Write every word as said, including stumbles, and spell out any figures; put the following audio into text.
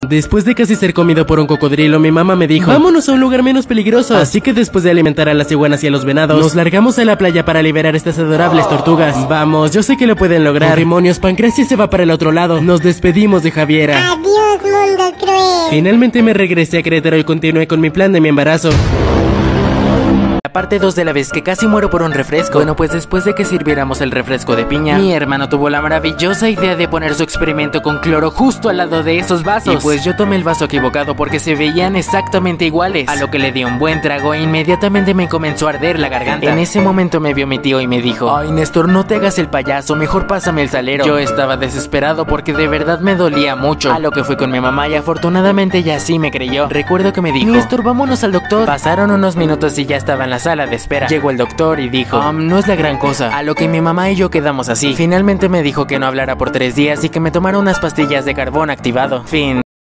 Después de casi ser comido por un cocodrilo, mi mamá me dijo: vámonos a un lugar menos peligroso. Así que después de alimentar a las iguanas y a los venados, nos largamos a la playa para liberar estas adorables tortugas. Vamos, yo sé que lo pueden lograr. Demonios, Pancracia se va para el otro lado. Nos despedimos de Javiera. Adiós, mundo cruel. Finalmente me regresé a Querétaro y continué con mi plan de mi embarazo. La parte dos de la vez que casi muero por un refresco. Bueno, pues después de que sirviéramos el refresco de piña, mi hermano tuvo la maravillosa idea de poner su experimento con cloro justo al lado de esos vasos. Y pues yo tomé el vaso equivocado porque se veían exactamente iguales. A lo que le di un buen trago e inmediatamente me comenzó a arder la garganta. En ese momento me vio mi tío y me dijo: ay, Néstor, no te hagas el payaso, mejor pásame el salero. Yo estaba desesperado porque de verdad me dolía mucho. A lo que fui con mi mamá y afortunadamente ella sí me creyó. Recuerdo que me dijo: Néstor, vámonos al doctor. Pasaron unos minutos y ya estaba en la sala de espera. Llegó el doctor y dijo: um, no es la gran cosa. A lo que mi mamá y yo quedamos así. Finalmente me dijo que no hablara por tres días y que me tomara unas pastillas de carbón activado. Fin.